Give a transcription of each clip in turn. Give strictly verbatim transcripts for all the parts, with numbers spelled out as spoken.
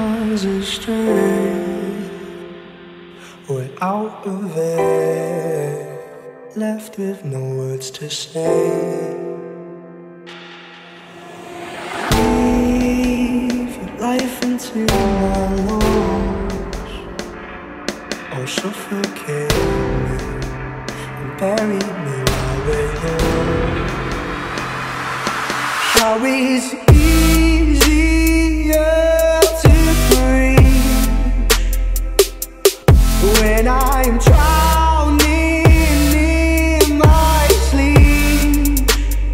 miles astray. We're out of air, left with no words to say. Breathe your life into my lungs, or suffocate me and bury me while we're young. How is it easier to breathe when I'm drowning in my sleep?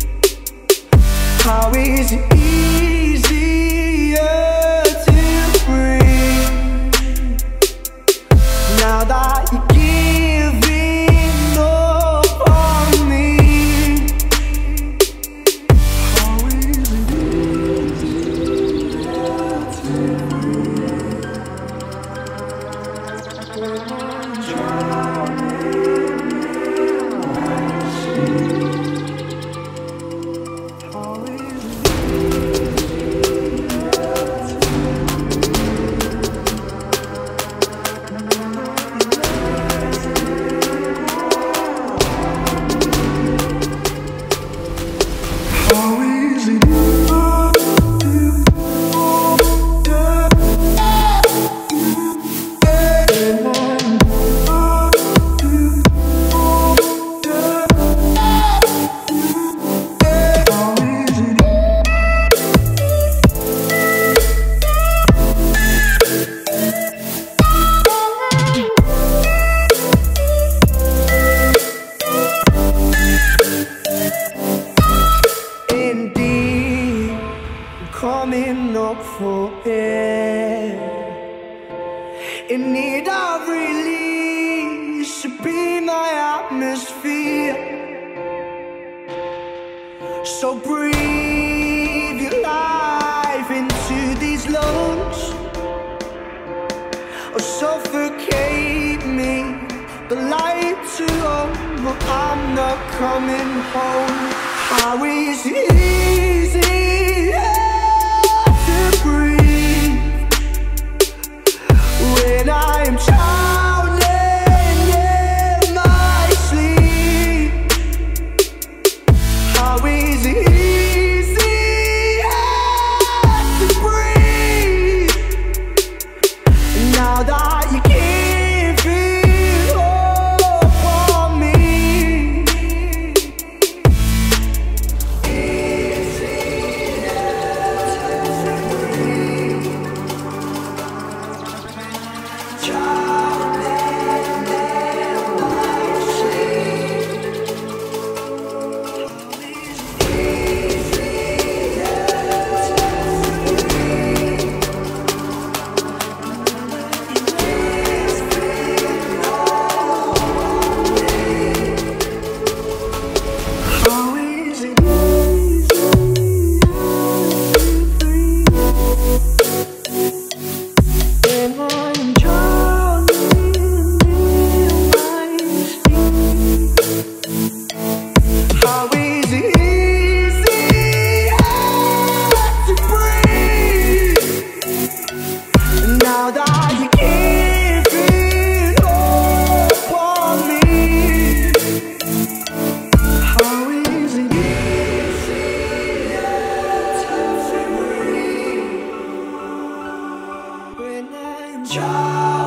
How is it easier to breathe now that you're giving up on me? How is it easier to breathe when I'm drowning in my sleep? How is coming up for air, in need of release, should be my atmosphere. So breathe your life into these lungs, or suffocate me, the light to own, but I'm not coming home. How is it easy when I'm drowning in my sleep? How is it easy to breathe now that you can't feel up on me? Easy to breathe, drowning in my sleep. Easy to breathe, how is it easy to breathe when I'm drowning in my sleep? How is it easy to breathe now that you can't feel up on me? How is it easier to breathe when I'm drowning